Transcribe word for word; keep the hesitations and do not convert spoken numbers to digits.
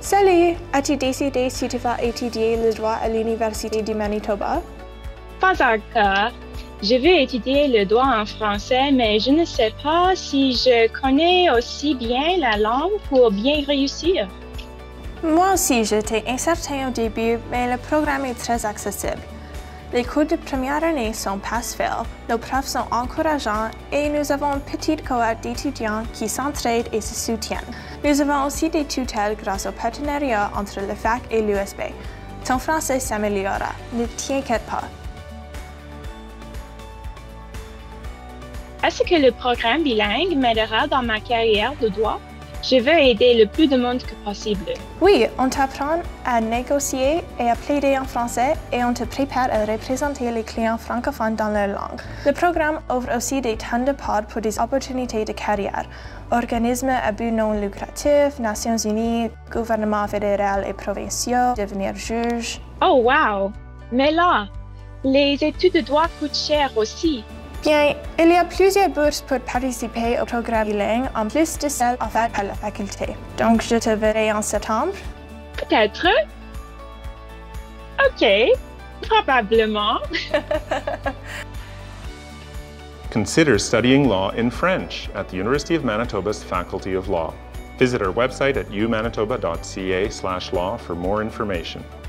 Salut! As-tu décidé si tu vas étudier le droit à l'Université du Manitoba? Pas encore. Je veux étudier le droit en français, mais je ne sais pas si je connais aussi bien la langue pour bien réussir. Moi aussi, j'étais incertain au début, mais le programme est très accessible. Les cours de première année sont passe-fail, nos profs sont encourageants et nous avons une petite cohorte d'étudiants qui s'entraident et se soutiennent. Nous avons aussi des tutelles grâce au partenariat entre le fac et l'U S B. Ton français s'améliorera, ne t'inquiète pas. Est-ce que le programme bilingue m'aidera dans ma carrière de droit? Je veux aider le plus de monde que possible. Oui, on t'apprend à négocier et à plaider en français et on te prépare à représenter les clients francophones dans leur langue. Le programme offre aussi des tonnes de pods pour des opportunités de carrière. Organismes à but non lucratif, Nations Unies, gouvernements fédéral et provinciaux, devenir juge. Oh wow! Mais là, les études de droit coûtent cher aussi. Bien, il y a plusieurs bourses pour participer au programme bilingue en plus de celles offertes par la faculté. Donc, je te verrai en septembre. Peut-être. OK. Probablement. Consider studying law in French at the University of Manitoba's Faculty of Law. Visit our website at u manitoba dot c a slash law for more information.